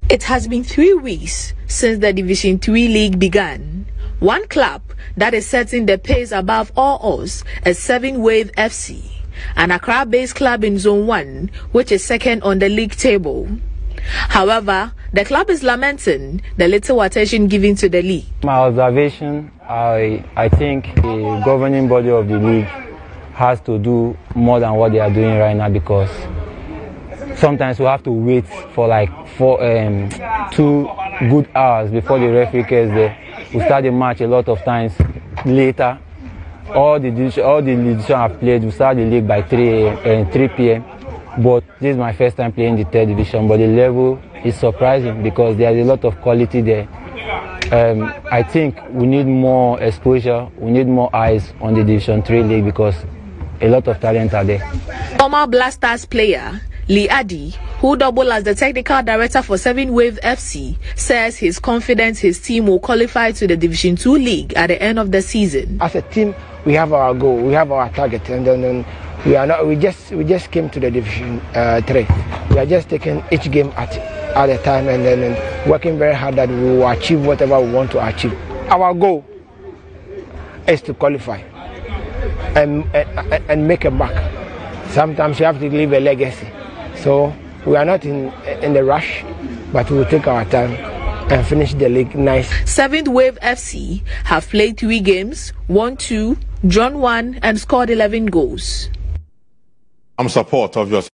It has been 3 weeks since the Division 3 league began. One club that is setting the pace above all odds is 7 Wave FC, an Accra-based club in Zone 1, which is second on the league table. However, the club is lamenting the little attention given to the league. My observation, I think the governing body of the league has to do more than what they are doing right now, because sometimes we have to wait for like 2 good hours before the referee gets there. We start the match a lot of times later. All the division have played. We start the league by 3 p.m. But this is my first time playing the 3rd division. But the level is surprising because there is a lot of quality there. I think we need more exposure. We need more eyes on the Division 3 league because a lot of talent are there. Former Blasters player Lee Addy, who doubled as the technical director for 7 Wave FC, says he's confident his team will qualify to the Division 2 league at the end of the season. As a team, we have our goal, we have our target, and then we just came to the Division 3. We are just taking each game at a time, and then working very hard that we will achieve whatever we want to achieve. Our goal is to qualify and make a mark. Sometimes you have to leave a legacy. So we are not in the rush, but we will take our time and finish the league nice. 7th Wave FC have played 3 games, won 2, drawn 1, and scored 11 goals. I'm support of your